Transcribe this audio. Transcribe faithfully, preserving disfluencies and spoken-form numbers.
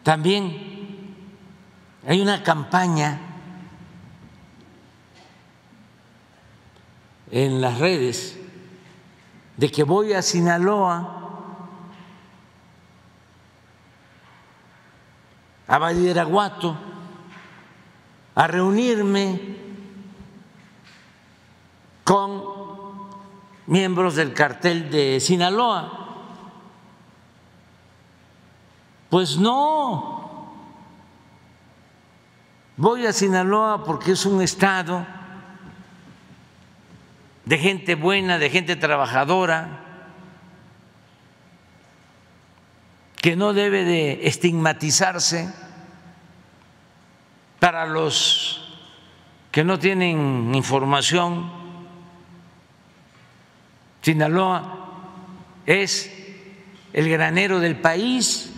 También hay una campaña en las redes de que voy a Sinaloa a Badiraguato a reunirme con miembros del cartel de Sinaloa. Pues no, voy a Sinaloa porque es un estado de gente buena, de gente trabajadora, que no debe de estigmatizarse. Para los que no tienen información, Sinaloa es el granero del país.